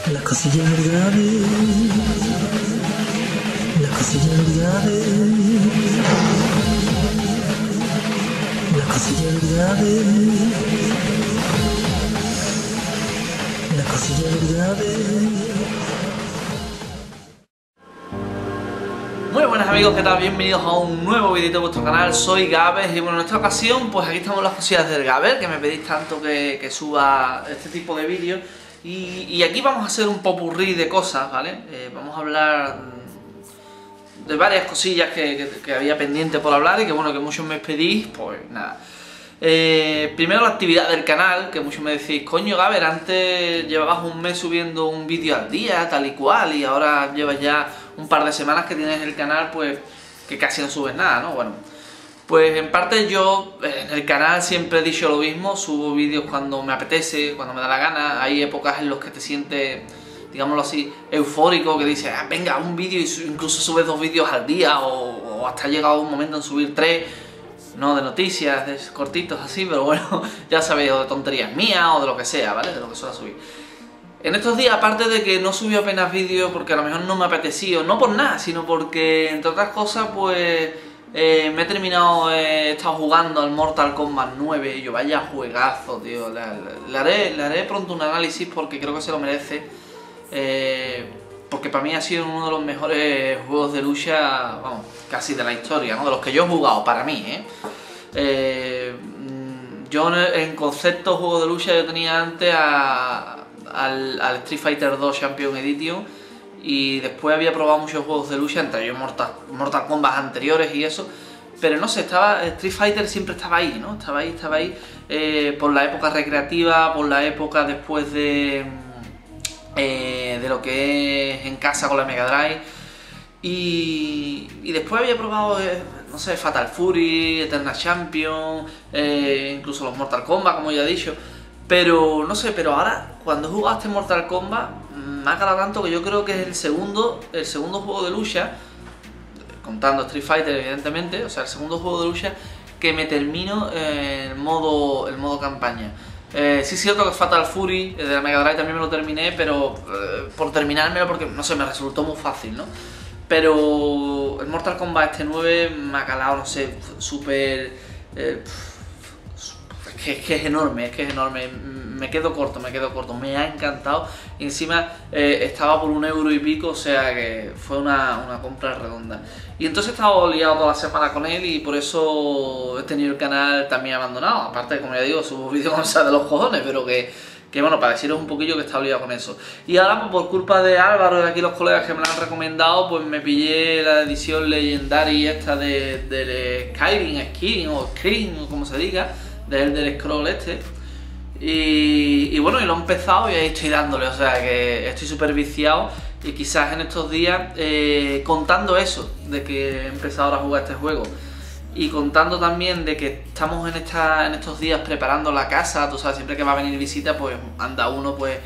La cosilla del grave, la cosilla del grave, la cosilla del grave, la cosilla del grave. Muy buenas amigos, ¿qué tal? Bienvenidos a un nuevo vídeo de vuestro canal, soy Gabes y bueno, en esta ocasión pues aquí estamos las cosillas del Gabes, que me pedís tanto que suba este tipo de vídeos y aquí vamos a hacer un popurrí de cosas, ¿vale? Vamos a hablar de varias cosillas que había pendiente por hablar y que bueno, que muchos me pedís, pues nada. Primero la actividad del canal, que muchos me decís, coño Gaber, antes llevabas un mes subiendo un vídeo al día, tal y cual, y ahora llevas ya un par de semanas que tienes el canal, pues que casi no subes nada, ¿no? Bueno, pues en parte yo en el canal siempre he dicho lo mismo, subo vídeos cuando me apetece, cuando me da la gana. Hay épocas en las que te sientes, digámoslo así, eufórico, que dices, ah, venga, un vídeo, y incluso subes 2 vídeos al día, o hasta ha llegado un momento en subir 3, no de noticias, de cortitos así, pero bueno, ya sabéis, o de tonterías mías, o de lo que sea, ¿vale? De lo que suelo subir. En estos días, aparte de que no subí apenas vídeos porque a lo mejor no me apetecía, no por nada, sino porque, entre otras cosas, pues me he terminado, he estado jugando al Mortal Kombat 9 y yo, vaya juegazo, tío. Le haré pronto un análisis porque creo que se lo merece, porque para mí ha sido uno de los mejores juegos de lucha, vamos, casi de la historia, ¿no? De los que yo he jugado, para mí, yo en concepto juego de lucha yo tenía antes al Street Fighter 2 Champion Edition y después había probado muchos juegos de lucha, entre ellos Mortal Kombat anteriores y eso, pero no sé, Street Fighter siempre estaba ahí, ¿no? Estaba ahí, por la época recreativa, por la época después de lo que es en casa con la Mega Drive y después había probado, no sé, Fatal Fury, Eternal Champion, incluso los Mortal Kombat, como ya he dicho. Pero, no sé, pero ahora, cuando he jugado este Mortal Kombat, me ha calado tanto que yo creo que es el segundo juego de lucha, contando Street Fighter evidentemente, o sea, el segundo juego de lucha que me termino en modo campaña. Sí es cierto que Fatal Fury de la Mega Drive también me lo terminé, pero por terminármelo porque, no sé, me resultó muy fácil, ¿no? Pero el Mortal Kombat este 9 me ha calado, no sé, súper... Es que es enorme, me quedo corto, me ha encantado y encima estaba por 1 euro y pico, o sea que fue una compra redonda. Y entonces he estado liado toda la semana con él y por eso he tenido el canal también abandonado, aparte, como ya digo, subo vídeos con esa de los cojones, pero que bueno, para deciros un poquillo que he estado liado con eso. Y ahora, pues, por culpa de Álvaro y de aquí los colegas que me la han recomendado, pues me pillé la edición Legendary esta del Skyrim o como se diga, del scroll este y bueno, y lo he empezado y ahí estoy dándole, o sea que estoy súper viciado y quizás en estos días, contando eso, de que he empezado ahora a jugar este juego y contando también de que estamos en estos días preparando la casa, tú sabes, siempre que va a venir visita, pues anda uno pues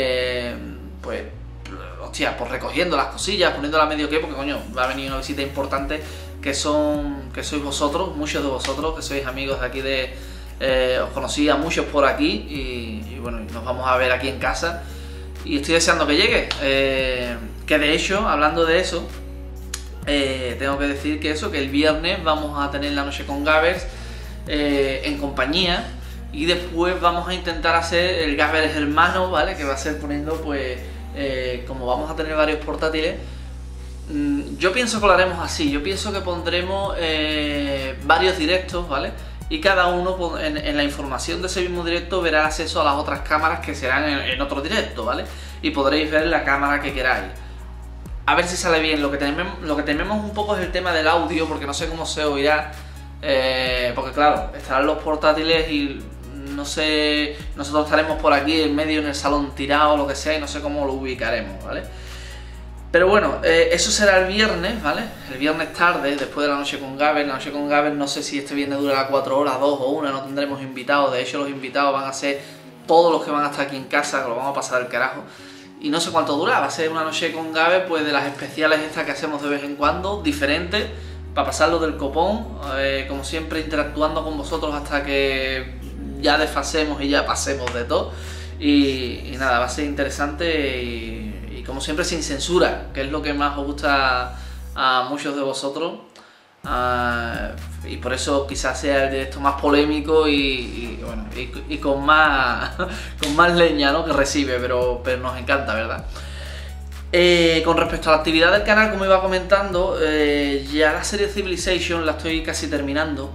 hostia, pues recogiendo las cosillas, poniéndolas a medio que, porque coño, va a venir una visita importante que sois vosotros, muchos de vosotros, que sois amigos de aquí os conocí a muchos por aquí y bueno, nos vamos a ver aquí en casa y estoy deseando que llegue, que de hecho, hablando de eso, tengo que decir que el viernes vamos a tener la noche con Gabers en compañía y después vamos a intentar hacer el Gabers hermano, ¿vale? Que va a ser poniendo, pues, como vamos a tener varios portátiles, yo pienso que lo haremos así, yo pienso que pondremos varios directos, ¿vale? Y cada uno en la información de ese mismo directo verá acceso a las otras cámaras que serán en otro directo, ¿vale? Y podréis ver la cámara que queráis. A ver si sale bien. Lo que tememos un poco es el tema del audio, porque no sé cómo se oirá, porque claro, estarán los portátiles y no sé, nosotros estaremos por aquí en medio en el salón tirado o lo que sea y no sé cómo lo ubicaremos, ¿vale? Pero bueno, eso será el viernes, ¿vale? El viernes tarde, después de la noche con Gaber. La noche con Gaber no sé si este viernes durará 4 horas, 2 o 1, no tendremos invitados. De hecho, los invitados van a ser todos los que van a estar aquí en casa, que lo vamos a pasar al carajo. Y no sé cuánto dura, va a ser una noche con Gaber, pues de las especiales estas que hacemos de vez en cuando, diferentes, para pasarlo del copón, como siempre interactuando con vosotros hasta que ya desfasemos y ya pasemos de todo. y nada, va a ser interesante y como siempre sin censura, que es lo que más os gusta a muchos de vosotros. Y por eso quizás sea el directo más polémico bueno, con más con más leña, ¿no?, que recibe, pero nos encanta, ¿verdad? Con respecto a la actividad del canal, como iba comentando, ya la serie Civilization la estoy casi terminando.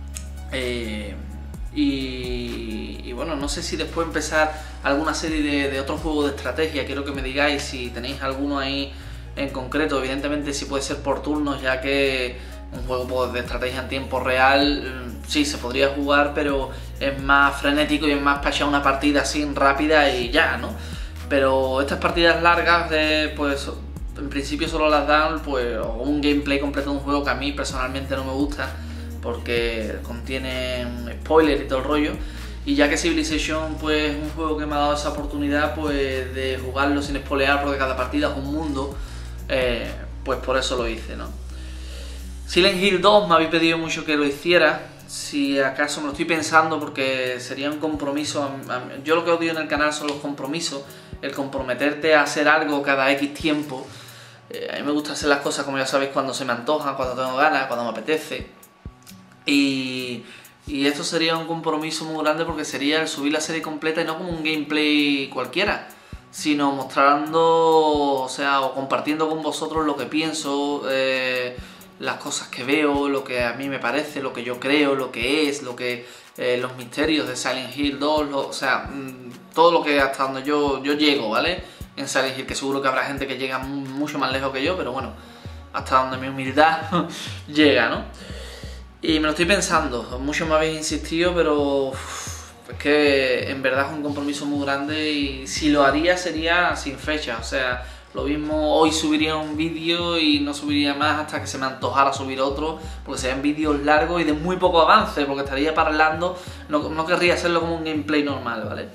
Y bueno, no sé si después empezar alguna serie de otros juegos de estrategia. Quiero que me digáis si tenéis alguno ahí en concreto. Evidentemente si puede ser por turnos, ya que un juego pues, de estrategia en tiempo real sí se podría jugar, pero es más frenético y es más para echar una partida así rápida y ya, ¿no? Pero estas partidas largas, pues en principio solo las dan pues un gameplay completo de un juego que a mí personalmente no me gusta, porque contienen spoilers y todo el rollo. Y ya que Civilization pues es un juego que me ha dado esa oportunidad pues de jugarlo sin spoilear, porque cada partida es un mundo, pues por eso lo hice, ¿no? Silent Hill 2 me habéis pedido mucho que lo hiciera. Si acaso me lo estoy pensando, porque sería un compromiso. Yo lo que odio en el canal son los compromisos, el comprometerte a hacer algo cada X tiempo. A mí me gusta hacer las cosas, como ya sabéis, cuando se me antojan, cuando tengo ganas, cuando me apetece. Y esto sería un compromiso muy grande, porque sería el subir la serie completa y no como un gameplay cualquiera, sino mostrando, o sea, o compartiendo con vosotros lo que pienso, las cosas que veo, lo que a mí me parece, lo que yo creo, lo que es, los misterios de Silent Hill 2, o sea, todo lo que hasta donde yo llego, ¿vale? En Silent Hill, que seguro que habrá gente que llega mucho más lejos que yo, pero bueno, hasta donde mi humildad llega, ¿no? Y me lo estoy pensando, muchos me habéis insistido, pero es que en verdad es un compromiso muy grande, y si lo haría sería sin fecha, o sea, lo mismo hoy subiría un vídeo y no subiría más hasta que se me antojara subir otro, porque serían vídeos largos y de muy poco avance, porque estaría parlando, no querría hacerlo como un gameplay normal, ¿vale?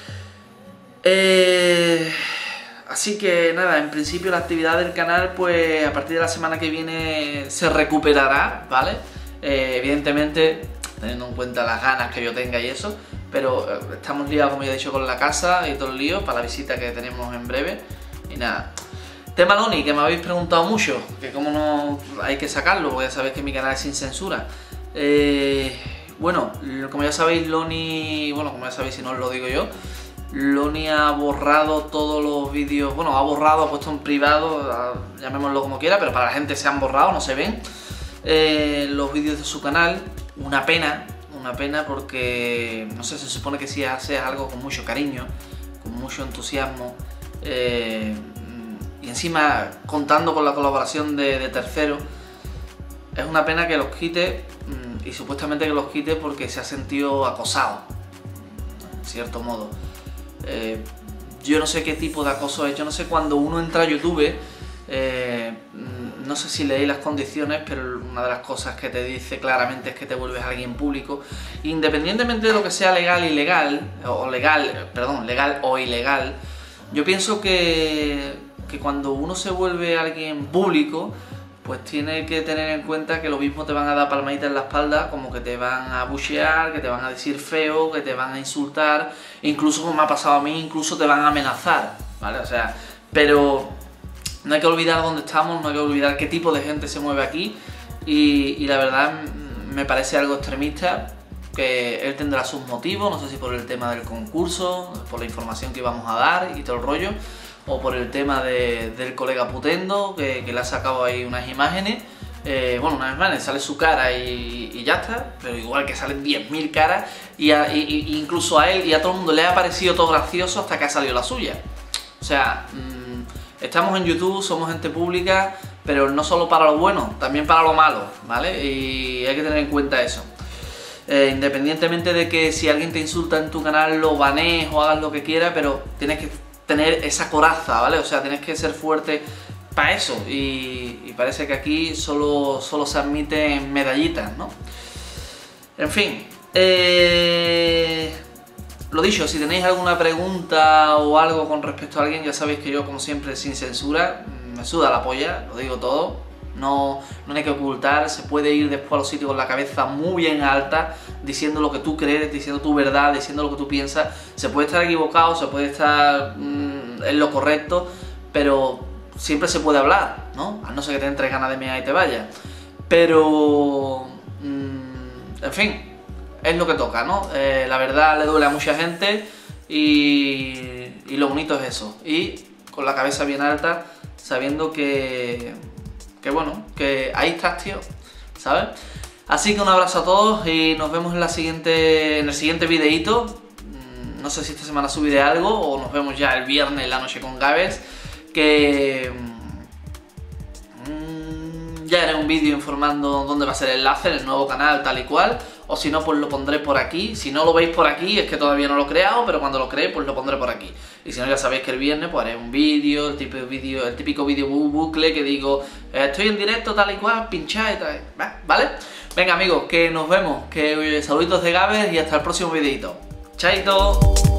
Así que nada, en principio la actividad del canal pues a partir de la semana que viene se recuperará, ¿vale? Evidentemente teniendo en cuenta las ganas que yo tenga y eso, pero estamos liados, como ya he dicho, con la casa y todo el lío para la visita que tenemos en breve. Y nada, tema Loni, que me habéis preguntado mucho, que cómo no hay que sacarlo, porque ya sabéis que mi canal es sin censura. Bueno, como ya sabéis, Loni, bueno, como ya sabéis si no os lo digo yo, Loni ha borrado todos los vídeos, bueno, ha borrado, ha puesto en privado, llamémoslo como quiera, pero para la gente se han borrado, no se ven los vídeos de su canal. Una pena porque, no sé, se supone que si haces algo con mucho cariño, con mucho entusiasmo, y encima contando con la colaboración de terceros, es una pena que los quite, y supuestamente que los quite porque se ha sentido acosado, en cierto modo. Yo no sé qué tipo de acoso es, yo no sé, cuando uno entra a YouTube, no sé si leéis las condiciones, pero una de las cosas que te dice claramente es que te vuelves alguien público, independientemente de lo que sea legal o ilegal. Yo pienso que cuando uno se vuelve alguien público, pues tiene que tener en cuenta que lo mismo te van a dar palmaditas en la espalda, como que te van a abuchear, que te van a decir feo, que te van a insultar, incluso como me ha pasado a mí, incluso te van a amenazar, ¿vale? O sea, pero no hay que olvidar dónde estamos, no hay que olvidar qué tipo de gente se mueve aquí, y la verdad me parece algo extremista, que él tendrá sus motivos, no sé si por el tema del concurso, por la información que íbamos a dar y todo el rollo, o por el tema del colega Putendo, que le ha sacado ahí unas imágenes, bueno, unas imágenes, sale su cara y ya está, pero igual que salen 10.000 caras, y incluso a él y a todo el mundo le ha parecido todo gracioso hasta que ha salido la suya. O sea, estamos en YouTube, somos gente pública, pero no solo para lo bueno, también para lo malo, ¿vale? Y hay que tener en cuenta eso. Independientemente de que si alguien te insulta en tu canal lo banees o hagas lo que quieras, pero tienes que tener esa coraza, ¿vale? O sea, tienes que ser fuerte para eso, y parece que aquí solo se admiten medallitas, ¿no? En fin, lo dicho, si tenéis alguna pregunta o algo con respecto a alguien, ya sabéis que yo, como siempre, sin censura, me suda la polla, lo digo todo, no hay que ocultar, se puede ir después a los sitios con la cabeza muy bien alta, diciendo lo que tú crees, diciendo tu verdad, diciendo lo que tú piensas. Se puede estar equivocado, se puede estar en lo correcto, pero siempre se puede hablar, ¿no? A no ser que te entres ganas de mear y te vayas. Pero, en fin, es lo que toca, ¿no? La verdad le duele a mucha gente y lo bonito es eso. Y con la cabeza bien alta, sabiendo que bueno, que ahí estás, tío, ¿sabes? Así que un abrazo a todos y nos vemos en el siguiente videíto. No sé si esta semana subiré algo o nos vemos ya el viernes en la noche con Gabes, que ya haré un vídeo informando dónde va a ser el enlace, el nuevo canal tal y cual, o si no pues lo pondré por aquí. Si no lo veis por aquí es que todavía no lo he creado, pero cuando lo cree pues lo pondré por aquí. Y si no, ya sabéis que el viernes pues haré un vídeo, el típico vídeo bucle que digo estoy en directo tal y cual, pinchad y tal, ¿vale? Venga amigos, que nos vemos, que saluditos de Gabes y hasta el próximo videito. ¡Chaito!